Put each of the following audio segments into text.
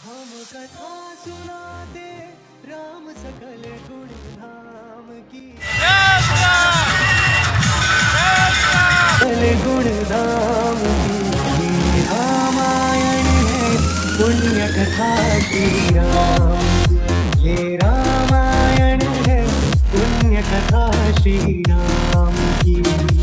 हम कथा सुनाते राम सकल गुण धाम की, सकल गुण धाम की रामायण है पुण्य कथा श्री राम। ये रामायण है पुण्य कथा श्री राम की।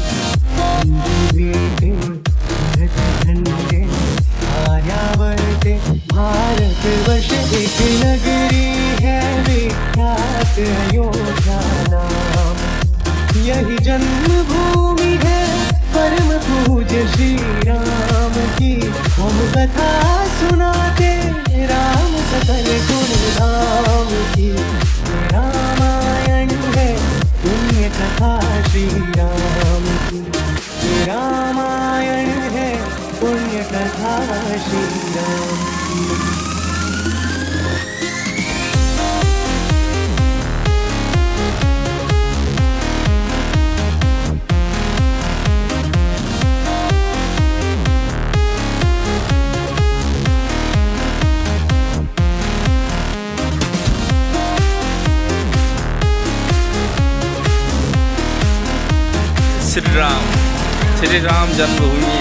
बेटे धन्य आर्यावर्ते भारत वर्ष एक नगरी है विख्यात अयोध्या नाम। यही जन्मभूमि है परम पूज्य श्री राम की। हम कथा सुनाते राम सकल गुण धाम की। रामायण है पुण्य कथा श्री राम की। रामायण है पुण्य कथा श्री राम की। श्री राम जन्मभूमि।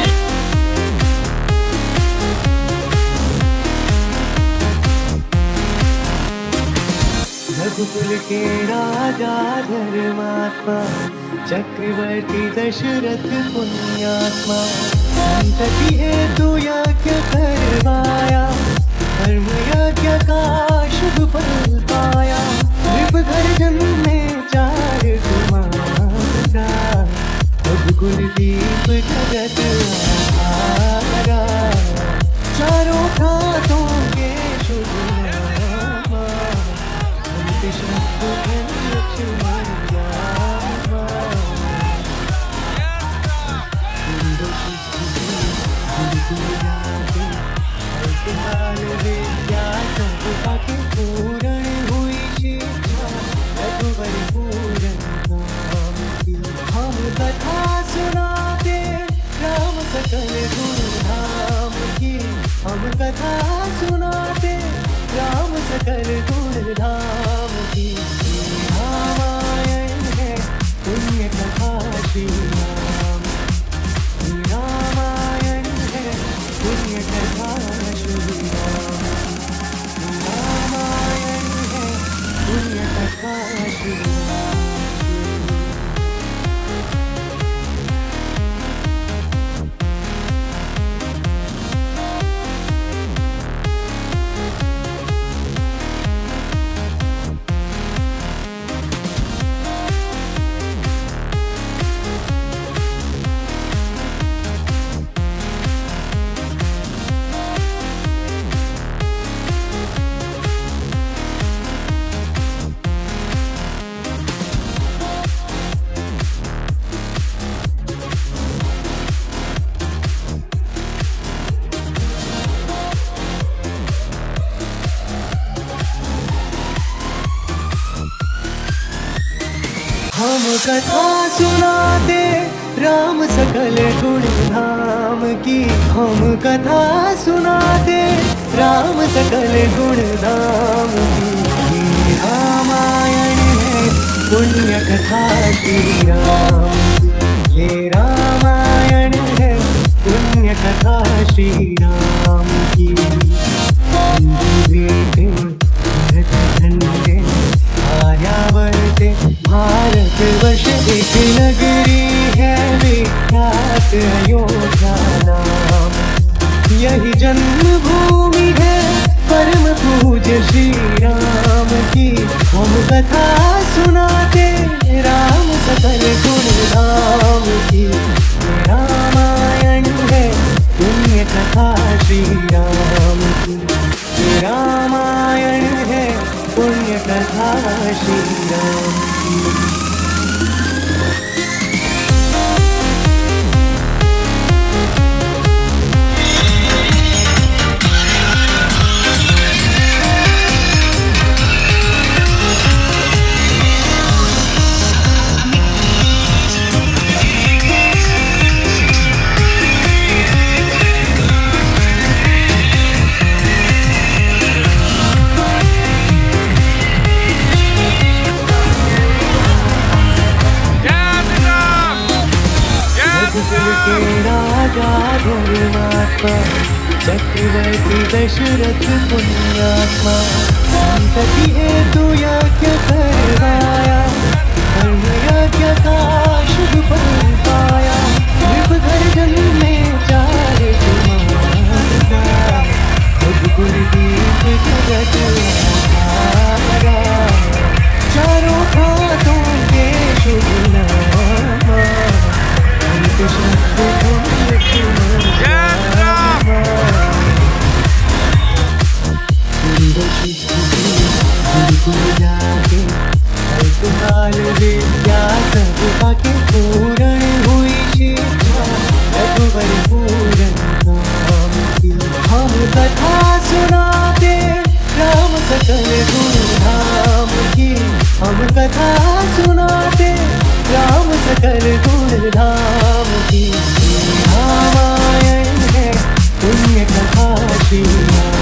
रघुकुल के राजा धर्मात्मा चक्रवर्ती दशरथ पुण्यात्मा। संतति हेतु यज्ञ करवाया धर्म यज्ञ का शुभ फल पाया। नृप घर जन्मे 4 कुमारा कुलदीप जगत आधारा। चारों घाटों के शुभ नामा लक्ष्मण रामा। विद्या सबका के पूर्ण हुई शिक्षा रघुवर पूर्ण नाम की। हम कथा सुनाते राम सकल गुण धाम की। हम कथा सुनाते राम सकल गुण धाम की। रामायण है पुण्य कथा श्री राम। रामायण है पुण्य कथा श्री राम। रामायण है पुण्य कथा श्री राम। हम कथा सुनाते राम सकल गुण धाम की। हम कथा सुनाते राम सकल गुण धाम की। रामायण है पुण्य कथा श्री राम। ये रामायण है पुण्य कथा श्री राम की। बेटे धन्य आर्यावर्ते भारत वर्ष एक नगरी है विख्यात अयोध्या नाम। यही जन्मभूमि है परम पूज्य श्री राम की। हम कथा सुनाते राम सकल गुण धाम की। रामायण है पुण्य कथा श्री राम की। रामायण है पुण्य कथा श्री राम की। चक्रवर्ती दशरथ पुण्यात्मा, संतति हेतु यज्ञ करवाया, धर्म यज्ञ का शुभ फल पाया। नृपगर्जन में 4 कुमारा, रघुकुलदीप जगत आधारा। चारों खातों के शुभ नामा, अंत शब्द तुम गुरुकुल जाके अल्पकाल विद्या सब पाके, पूर्ण हुई शिक्षा रघुवर पूरन नाम की। हम कथा सुनाते राम सकल गुण धाम की, हम कथा सुनाते राम सकल गुण धाम की। रामायण है पुण्य कथा श्री राम